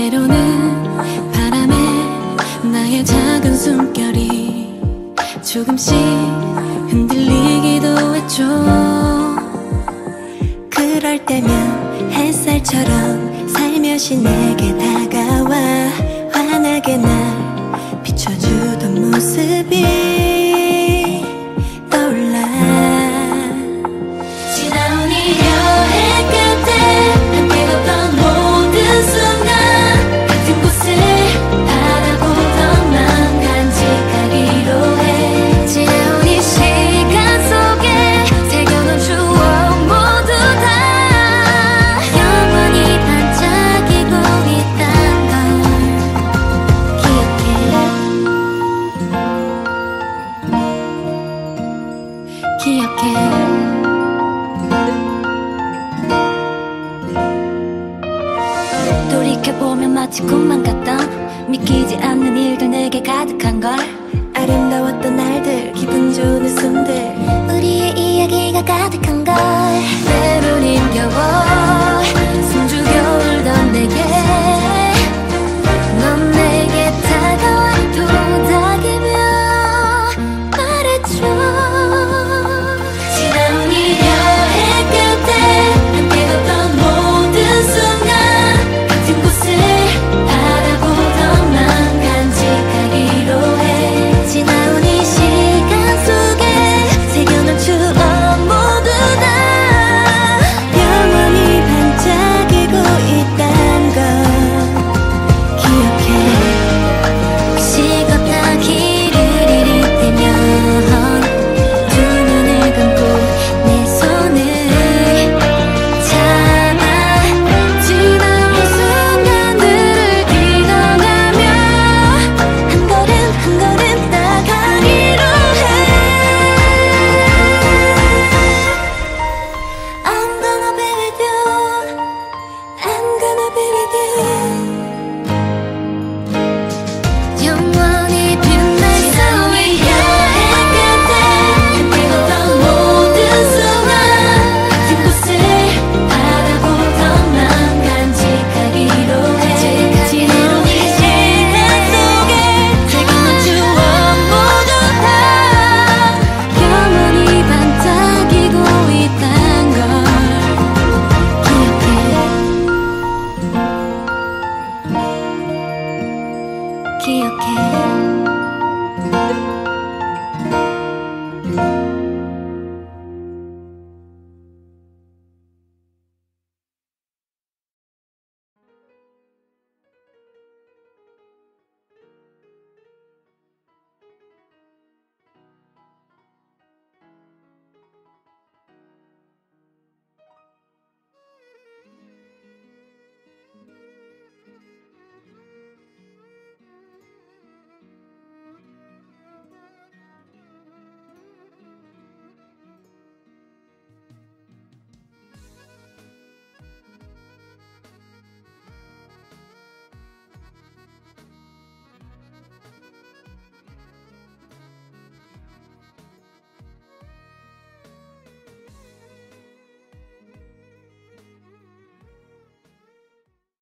때로는 바람에 나의 작은 숨결이 조금씩 흔들리기도 했죠. 그럴 때면 햇살처럼 살며시 내게 다가와 환하게 날 비춰주던 모습이 떠올라. 지나온 이 여행 끝에 함께 걷던 모든 순간 같은 곳을 바라보던 맘 간직하기로 해. 지나온 이 시간 속에 새겨놓은 추억 모두 다 영원히 반짝이고 있단 걸 기억해. 돌이켜보면 마치 꿈만 같던 믿기지 않는 일들 내게 가득한 걸. 아름다웠던 날들 기분 좋은 웃음들 우리의 이야기가 가득한 걸.